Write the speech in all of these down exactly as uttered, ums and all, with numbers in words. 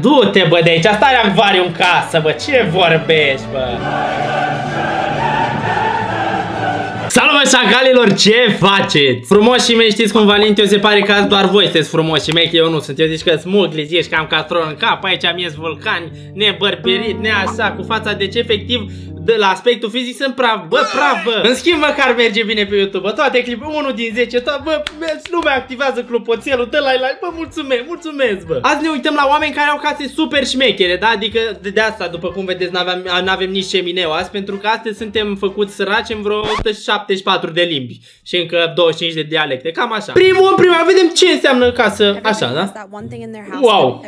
Du-te, bă, de aici, asta are acvariu în casă, bă, ce vorbești, bă? Salut, bă, șacalilor, ce faceți? Frumoșii mei, știți cum, Valentio, se pare că doar voi sunteți frumoși mei, că eu nu sunt. Eu zici că smugli, zici că am castron în cap, aici mi-ești vulcani, nebărberit, neașa, cu fața, deci efectiv, de la aspectul fizic sunt praf, bă, praf, bă. În schimb, măcar merge bine pe YouTube, bă, toate clipuri, unul din zece, tot, bă, lumea activează clopoțelul, dă like, like, bă, mulțumesc, mulțumesc, bă. Azi ne uităm la oameni care au case super șmechere, da? Adică de, de asta, după cum vedeți, n-avem nici cemineu azi, pentru că astăzi suntem făcuți săraci în vreo o sută șaptezeci și patru de limbi și încă douăzeci și cinci de dialecte, cam așa. Primul în prima, vedem ce înseamnă casă, așa, da? Wow.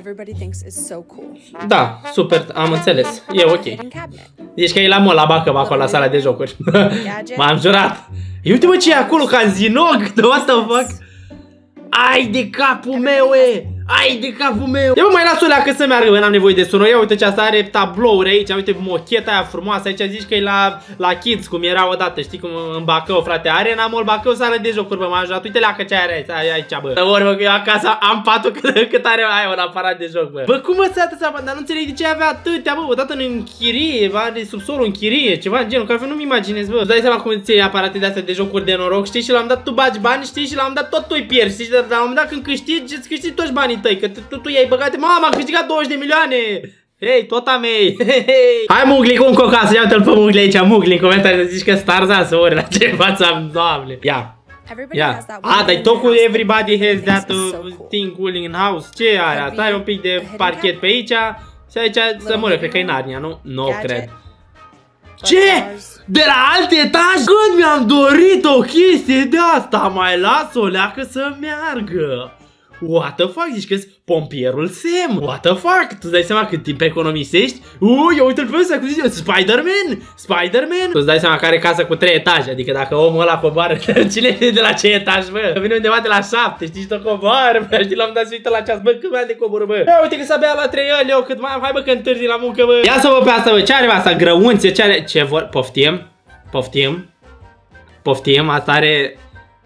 Da, super, am înțeles, e ok. Deci că e la mă, la bacă, acolo, la sala de jocuri. M-am jurat. Ia uite, mă, ce e acolo, ca zinog, de asta fac. Ai de capul meu, e! Ai de capul meu! Ia, bă, mai las-o leacă să meargă, bă, n-am nevoie de sună. Ia uite ce asta are tablouri aici, uite mocheta aia frumoasă. Aici zici că e la, la Kids, cum era odată, știi, cum în Bacău, frate. Arena Mall Bacău, sală de jocuri, bă, m-am ajutat. Uite leacă ce are aici, aici, bă. Să vorbă că eu acasă am patul cât, cât are aia, un aparat de joc, bă. Bă, cum mă se atâția, bă, dar nu înțeleg de ce avea atâtea, bă, odată în chirie, bă, de subsolul în chirie, ceva în genul, că altfel nu-mi imaginez, bă. Îți dai seama cum îți iei aparate de astea de jocuri de noroc, știi, și la un dat tu bagi bani, știi, și la un dat tot tu îi pierzi, știi, dar la un dat când câștigi, îți câștigi toți banii tăi, că tu, tu i-ai băgate, mama, am câștigat douăzeci de milioane! Hei, tot a mei! Hai, Mugli, cu un cocasă, ia uite-l pe Mugli aici, Mugli, în comentarii să zici că starza să ori la ce fața, doamne! Ia! Ia! A, dar tot cu everybody has that uh, thing cooling in house. Ce are asta? Ai un pic de parchet pe aici și aici să mă cred că e Narnia, nu? Nu cred. Ce? De la alt etaj? Când mi-am dorit o chestie de asta, mai las-o leacă să meargă. What the fuck? Zici că-s pompierul Sam. What the fuck? Tu-ți dai seama cât timp economisești? Ui, uite-l pe ăsta, cum zice, Spider-Man! Spider-Man! Tu-ți dai seama că are casă cu trei etaje, adică dacă omul ăla coboară, cine e de la ce etaj, bă? Vine undeva de la șapte, știi, și tot coboară, bă, știi, l-am dat să uită la ceas, bă, cât mai de coboră, bă? Ia uite că s-a bea la trei ani, eu cât mai am, hai bă, că întârzi la muncă, bă. Ia să vă pe asta, bă, ce are asta, grăunțe, ce are, ce vor, poftim, poftim, poftim, asta are...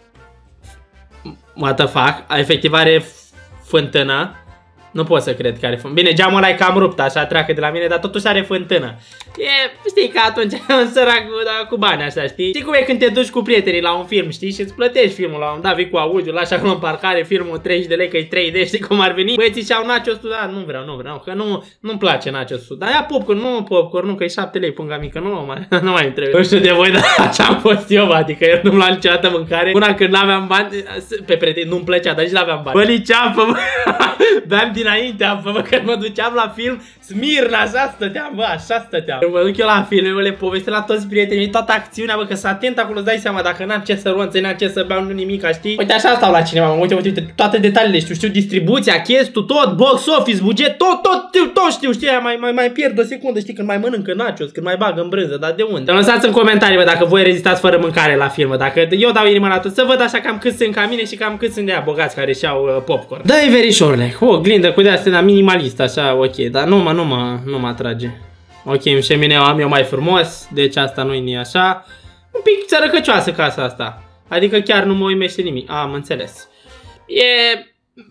What the fuck? Efectiv are fântână. Nu pot să cred că are fântână. Bine, geamul ăla e cam rupt, așa treacă de la mine, dar totuși are fântână. E, știi, că atunci un sărac cu, cu bani, așa, știi? Știi cum e când te duci cu prietenii la un film, știi? Și îți plătești filmul la un dat, vii cu audio, lași acolo în parcare filmul treizeci de lei, că e trei D, știi cum ar veni? Băieții și-au nachos-ul, da, nu vreau, nu vreau, că nu, nu-mi place nachos-ul. Dar ia popcorn, nu popcorn, nu, că e șapte lei, punga mică, nu mai, nu mai trebuie. Nu știu de voi, dar așa am fost eu, adică eu nu-mi luam niciodată mâncare. Până când n-aveam bani, pe prieteni, nu-mi plăcea, dar nici n-aveam bani. Bă, nici apă, bă, beam dinainte apă, bă, când mă duceam la film, Smirna, așa stăteam, bă, așa stăteam. Mă duc eu la filme, mă le povestesc la toți prietenii, toată acțiunea, bă, că s-a atent acolo, îți dai seama, dacă n-am ce să ronțe, n-am ce să beau, nu nimica, știi? Uite, așa stau la cinema, mă, uite, uite, uite, toate detaliile, știu, știu distribuția, chestul, tot, box office, buget, tot, tot, tot, tot știu, știi, mai, mai, mai pierd o secundă, știi, când mai mănâncă nachos, când mai bag în brânză, dar de unde? Lăsați în comentarii, bă, dacă voi rezistați fără mâncare la filmă, dacă eu dau inima la tot, să văd așa cam cât sunt ca mine și cam cât sunt de aia bogați care și-au uh, popcorn. Da, e verișorule, o glindă cu de-astea minimalist, așa, ok, dar nu mă, nu mă, nu mă atrage. Ok, în șemineu am eu mai frumos, deci asta nu-i așa. Un pic țărăcăcioasă casa asta. Adică chiar nu mă uimește nimic. Am înțeles. E...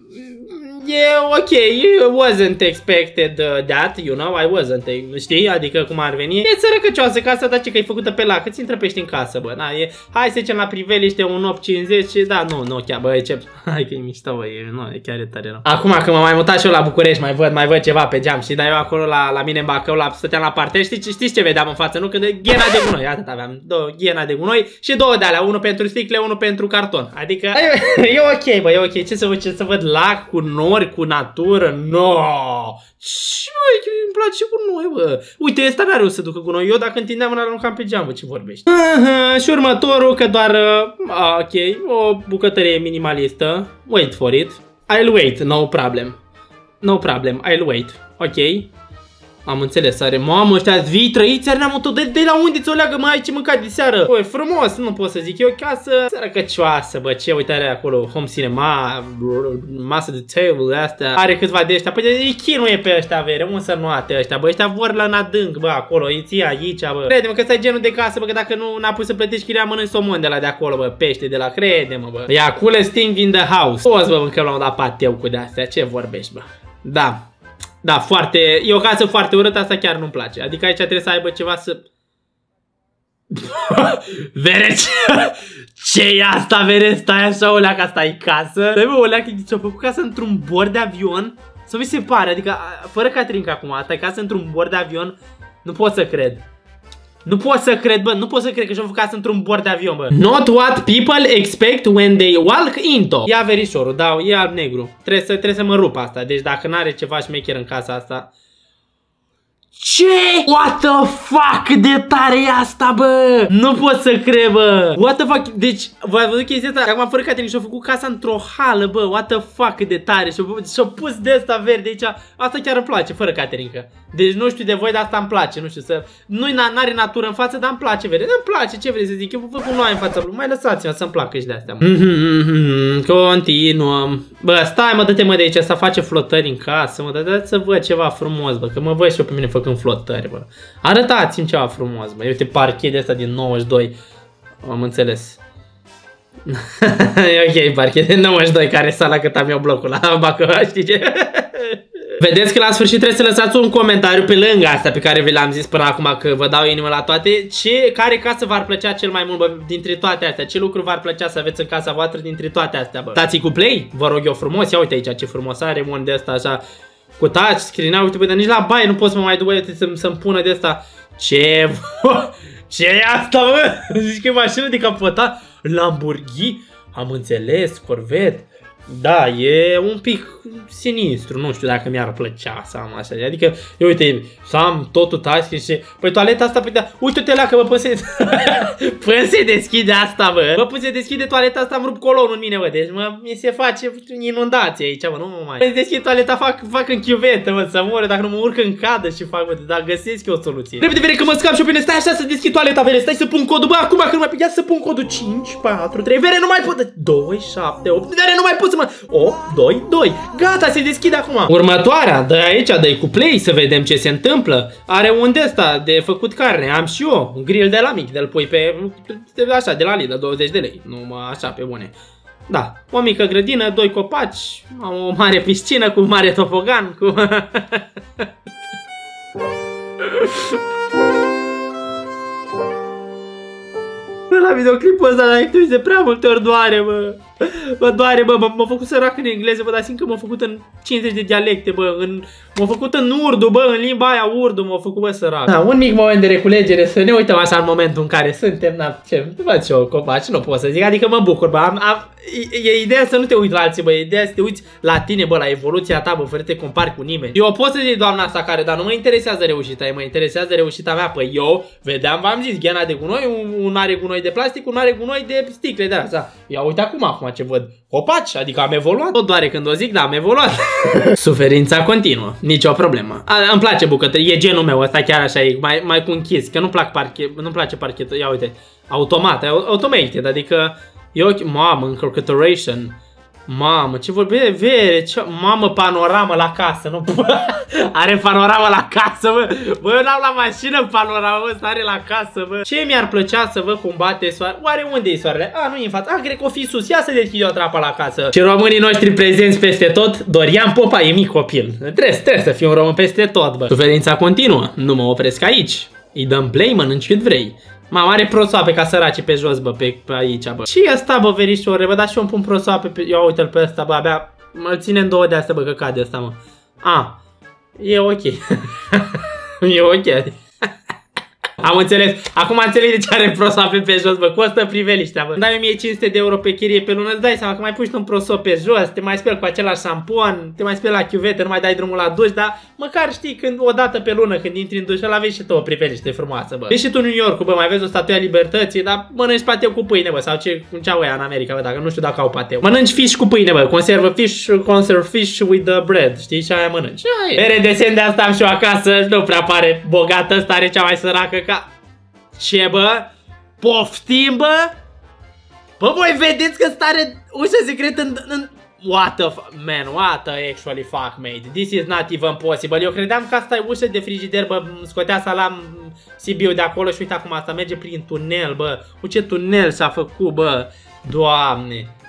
E ok, it wasn't expected that, you know, I wasn't, știi, adică cum ar veni. E țărăcăcioasă casa, dar ce că e făcută pe lac, îți intră pești în casă, bă, na, e, hai să zicem la priveliște un opt cincizeci, da, nu, nu, chiar, bă, e ce, hai că e mișto, bă, e, nu, e chiar e tare rău. Acum că m-am mai mutat și eu la București, mai văd, mai văd ceva pe geam, și dar eu acolo la, la mine în Bacău, la, stăteam la parter, știi, știți ce vedeam în față, nu? Când e ghena de gunoi, atât aveam, două ghena de gunoi și două de alea, unul pentru sticle, unul pentru carton, adică, e, e ok, bă, e ok, ce să văd, ce să văd, lac cu nori, cu natură, no! Ce, bă, îmi place cu noi, bă. Uite, ăsta n-are o să ducă cu noi. Eu dacă întindeam în aruncam pe geam, bă, ce vorbești? Aha, și următorul, că doar, uh, ok, o bucătărie minimalistă. Wait for it. I'll wait, no problem. No problem, I'll wait. Ok. Am înțeles, are, mamă, ăștia vii trăiți, are neamul tot, de, de la unde ți-o leagă, mai ai ce mâncat de seară? Băi, frumos, nu pot să zic, e o casă sărăcăcioasă, bă, ce, uite, are acolo home cinema, masă de table, astea, are câțiva de ăștia, păi îi chinuie pe ăștia, vere, un să nuate ăștia, bă, ăștia vor la în adânc, bă, acolo, îi ții aici, bă, crede-mă că ăsta e genul de casă, bă, că dacă nu n-a pus să plătești chiria, mănânci somon de la de acolo, bă, pește de la, crede-mă, bă, ia, coolest thing in the house, poți, bă, mâncăm la un dat pateu cu de-astea, ce vorbești, bă, da. Da, foarte, e o casă foarte urâtă, asta chiar nu-mi place. Adică aici trebuie să aibă ceva să... Vere, ce e asta, Vere? Stai așa, o leacă, asta e casă? Stai, bă, o leacă, ți-a făcut casă într-un bord de avion? Să mi se pare, adică, fără Caterinca acum, asta e casă într-un bord de avion? Nu pot să cred. Nu pot să cred, bă, nu pot să cred că și-a făcut casă într-un bord de avion, bă. Not what people expect when they walk into. Ia verișorul, da, e alb-negru. Trebuie să, trebuie să mă rup asta, deci dacă n-are ceva șmecher în casa asta... Ce? What the fuck? De tare e asta, bă? Nu pot să cred, bă. What the fuck? Deci, v-ați văzut chestia asta? Acum fără Caterinca și-a făcut casa într-o hală, bă. What the fuck, de tare. Și-a pus de asta verde aici. Asta chiar îmi place, fără Caterinca. Deci nu știu de voi, dar asta îmi place. Nu știu să... Nu-i n-are natură în față, dar îmi place verde. Îmi place, ce vrei să zic? Eu vă făcut noi în fața. Mai lăsați-mă să-mi placă și de astea, mă. Continuăm. Bă, stai, mă, dă-te, mă, de aici. Să face flotări în casă, mă. Dă-te să văd ceva frumos, bă. Că mă văd și eu pe mine făcând flotări, bă. Arătați-mi ceva frumos, bă. Uite, parchet de ăsta din nouăzeci și doi. Am înțeles. E ok, parchet de nouăzeci și doi, care sala cât am eu blocul la Bacău, știi ce? Vedeți că la sfârșit trebuie să lăsați un comentariu pe lângă asta pe care vi l-am zis până acum, că vă dau inimă la toate. Ce, care casă v-ar plăcea cel mai mult, bă, dintre toate astea? Ce lucru v-ar plăcea să aveți în casa voastră dintre toate astea, bă? Dați-i cu play? Vă rog eu frumos. Ia uite aici ce frumos are un de ăsta așa cu touch screen. Uite, bă, dar nici la baie nu pot să mă mai duc, să-mi pună de asta. Ce? Ce e asta, bă? Zici că e mașină de capotat? Lamborghini? Am înțeles, Corvette. Da, e un pic sinistru, nu știu dacă mi-ar plăcea să am așa. Adică, eu uite, să am totul touchscreen și... Păi toaleta asta, păi da, uite-te la că bă, până se... până se deschide asta, bă. Bă, până se deschide toaleta asta, îmi rup colonul în mine, bă. Deci, mă, mi se face inundație aici, bă, nu mă mai... Până se deschide toaleta, fac, fac în chiuvetă, bă, să mor, dacă nu mă urc în cadă și fac, bă, dar găsesc eu o soluție. Repede, Vere, că mă scap și eu bine, stai așa să deschid toaleta, Vere, stai să pun codul, bă, acum că nu mai... Ia să pun codul cinci, patru, trei, Vere, nu mai pot... doi, șapte, opt, Vere, nu mai pot să mă... opt, doi, doi. Gata, se deschide acum. Următoarea, dă aici, dă-i cu play să vedem ce se întâmplă. Are un de ăsta de făcut carne, am și eu, un grill de la mic, de-l pui pe, așa, de la Lidl, douăzeci de lei, nu așa, pe bune. Da, o mică grădină, doi copaci, o mare piscină cu mare topogan, cu... La videoclipul ăsta, dar tu de prea multe ori doare, bă. Bă, doare, bă, m-a făcut sărac în engleză, bă, dar simt că m-a făcut în cincizeci de dialecte, bă, în... m-a făcut în urdu, bă, în limba aia urdu, m-a făcut, bă, sărac. Da, un mic moment de reculegere, să ne uităm așa în momentul în care suntem, da, ce, văd și eu, copaci, nu pot să zic, adică mă bucur, bă, am, am, e, e ideea să nu te uiți la alții, bă, e ideea să te uiți la tine, bă, la evoluția ta, bă, fără să te compari cu nimeni. Eu pot să zic doamna asta care, dar nu mă interesează reușita ei, mă interesează reușita mea, păi eu vedeam, v-am zis, ghena de gunoi, un, un are gunoi de plastic, un are gunoi de sticle de asta. Ia uite acum, acum ce văd. Copaci, adică am evoluat. Tot doare când o zic, da, am evoluat. Suferința continuă, nicio problemă. A, îmi place bucătărie, e genul meu, ăsta chiar așa e, mai, mai cu închis, că nu-mi plac parchet, nu-mi place parchetul. Ia uite, automat, automated, adică e ok, mamă, incorporation. Mamă, ce vorbe, Vere, ce... Mamă, panoramă la casă, nu? Are panoramă la casă, bă. Bă, eu n-am la mașină panoramă, bă, are la casă, bă. Ce mi-ar plăcea să văd cum bate soarele? Oare unde e soarele? A, nu e în față. A, cred că o fi sus. Ia să deschid o trapă la casă. Și românii noștri prezenți peste tot. Dorian Popa e mic copil. Trebuie, trebuie să fii un român peste tot, bă. Suferința continuă. Nu mă opresc aici. Îi dăm play, mănânci cât vrei. Mama are prosoape ca săraci pe jos, bă, pe, pe aici, bă. Și ăsta, bă, verișoare, bă, dar și eu îmi pun prosoape pe... Ia uite-l pe ăsta, bă, abia... Mă ține în două de astea, bă, că cade ăsta, mă. A, e ok. E ok. Am înțeles. Acum înțeleg de ce are prosoape pe jos, bă. Costă priveliștea, bă. Dai o mie cinci sute de euro pe chirie pe lună, îți dai seama că mai pui un prosop pe jos, te mai speli cu același șampon, te mai speli la chiuvetă, nu mai dai drumul la duș, dar măcar știi când o dată pe lună, când intri în duș, ăla vezi și tu o priveliște frumoasă, bă. Vezi și tu New York, bă, mai vezi o statuia Libertății, dar mănânci pateu cu pâine, bă, sau ce, cum ceau ăia în America, bă, dacă nu știu dacă au pateu. Mănânci fish cu pâine, bă, conservă fish, conserv fish with the bread, știi, și aia mănânci. Mere desen de asta am și eu acasă, nu prea pare bogată, ăsta are cea mai săracă ca... Ce, bă? Poftim, bă? Bă, voi vedeți că stare ușa secretă în... în... What the fuck, man, what the actually fuck, mate? This is not even possible. Eu credeam că asta e ușă de frigider, bă, scotea salam Sibiu de acolo și uite acum asta merge prin tunel, bă. Cu ce tunel s-a făcut, bă? Doamne.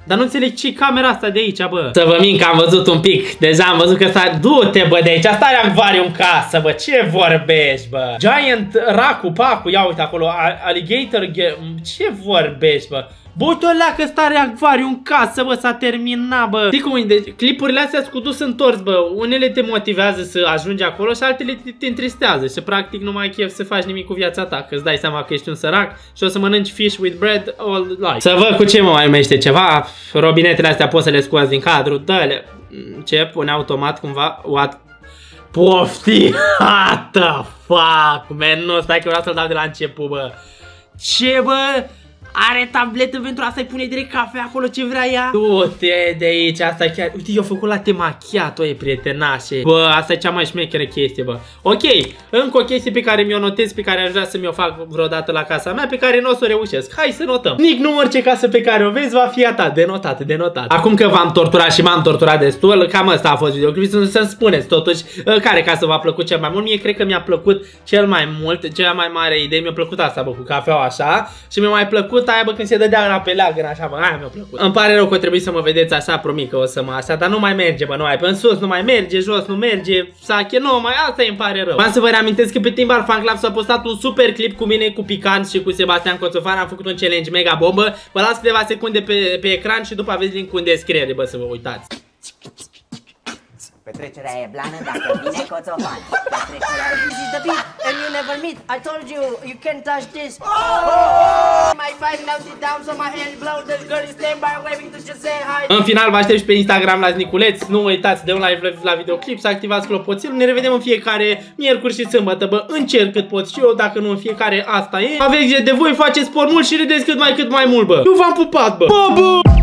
Dar nu înțeleg ce camera asta de aici, bă. Să vă min că am văzut un pic. Deja am văzut că s-a... Du-te, bă, de aici. Asta are acvariu în casă, bă. Ce vorbești, bă? Giant Racu, Pacu, ia uite acolo. Alligator... Ce vorbești, bă? Bă, uite ăla că stare acvariu în casă, bă, s-a terminat, bă. Știi cum e? Deci, clipurile astea sunt cu dus întors, bă. Unele te motivează să ajungi acolo și altele te, te întristează. Și practic nu mai ai chef să faci nimic cu viața ta, că îți dai seama că ești un sărac și o să mănânci fish with bread all life. Să văd cu ce mă mai numește ceva. Robinetele astea poți să le scoați din cadru. Dă-le. Ce? Pune automat cumva? What? Pofti! What the fuck, man? Nu, stai că vreau să-l dau de la început, bă. Ce, bă? Are tabletă pentru asta, îi pune direct cafea acolo ce vrea ea. Du-te de aici, asta chiar. Uite, eu făcut latte macchiato, e prietenașe. Bă, asta e cea mai șmecheră chestie, bă. Ok, încă o chestie pe care mi-o notez, pe care aș vrea să mi-o fac vreodată la casa mea, pe care nu o să o reușesc. Hai să notăm. Nici nu orice casă pe care o vezi va fi a ta, denotat, denotat. Acum că v-am torturat și m-am torturat destul, cam asta a fost videoclipul, să-mi spuneți totuși care casă v-a plăcut cel mai mult. Mie cred că mi-a plăcut cel mai mult, cea mai mare idee, mi-a plăcut asta, bă, cu cafeaua așa. Și mi-a mai plăcut aia, bă, când se dădea la pe leagăn, așa, bă, aia mi-a plăcut. Îmi pare rău că trebuie să mă vedeți așa, promit că o să mă așa, dar nu mai merge, bă, nu mai, pe în sus nu mai merge, jos nu merge, sache, nu mai, asta îmi pare rău. Vreau să vă reamintesc că pe Timbar Fan Club s-a postat un super clip cu mine, cu Picant și cu Sebastian Coțofan, am făcut un challenge mega bombă, vă las câteva secunde pe, pe ecran și după aveți link-ul în descriere, bă, să vă uitați. Petrecerea e blană dacă vine Coțofan. Petrecerea e... This is the beat and you never meet. I told you, you can't touch this. Oh, oh, oh. My five melted down so my hand blow. This girl is stand by waving to just say hi. În final vă aștept și pe Instagram la Niculeț. Nu uitați de un live la videoclip, să activați clopoțelul. Ne revedem în fiecare miercuri și sâmbătă, bă. Încerc cât pot și eu, dacă nu în fiecare, asta e. Aveți grijă de voi, faceți sport mult și râdeți cât mai cât mai mult, bă. Eu v-am pupat, bă. Bă, bă.